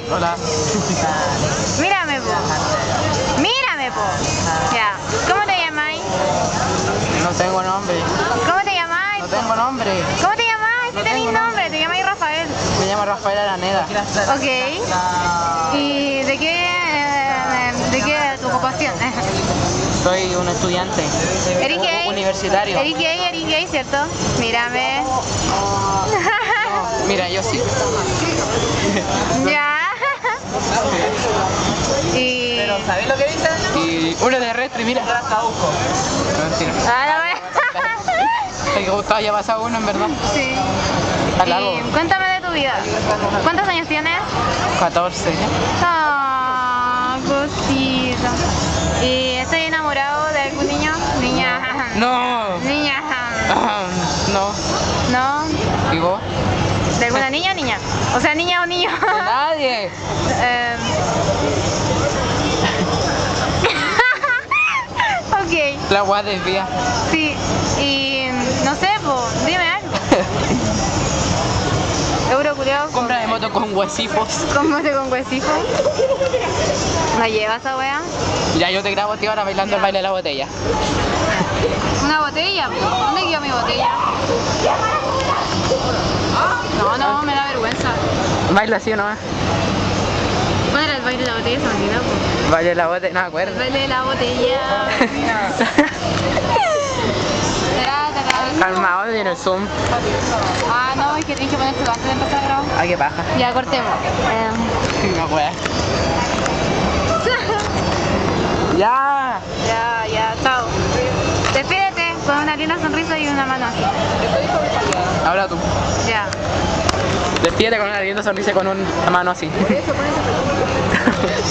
Hola. Mírame, po. Mírame, po. Ya. ¿Cómo te llamáis? No tengo nombre. ¿Cómo te llamáis? No tengo nombre. ¿Cómo te llamáis? No Si tenéis tengo nombre, te llamáis Rafael. Me llamo Rafael Araneda. Ok. ¿Y de qué tu ocupación? Soy un estudiante. ¿Eres gay? Universitario. ¿Eres gay, cierto? Mírame. Mira, yo sí. Ya. Y... Pero ¿sabéis lo que dice? Y uno de retro y mira. No, mentira. Ah, no me... El que gustaba ya pasado uno, en verdad. Sí. Está largo. Y cuéntame de tu vida. ¿Cuántos años tienes? 14. Ah, cosita. ¿Y estoy enamorado de algún niño? Niña. No. Niña. No. ¿No? ¿Y vos? ¿De alguna niña o niña? O sea, niña o niño. De nadie. Ok. La guay desvía. Sí. Y no sé, pues, dime algo. Euro culiao con... Compra de moto con huesifos. ¿Cómo te con huesito? ¿La llevas esa wea? Ya yo te grabo, tío, ahora bailando el baile de la botella. ¿Una botella? ¿Dónde quedó mi botella? No, me da vergüenza. Baila así o no. ¿Cuál era el baile de la botella? Se me olvidó, po. Baile de la botella, no me El acuerdo. baile de la botella. Calmado, viene el zoom. Ah, no, es que tienes que poner tu antes de empezar a grabar. Ah, qué paja. Ya, cortemos. No wea. Ya. Ya, chao. Despídete con una linda sonrisa y una mano así. Habla tú. Ya. Despídete con una linda sonrisa y con una mano así.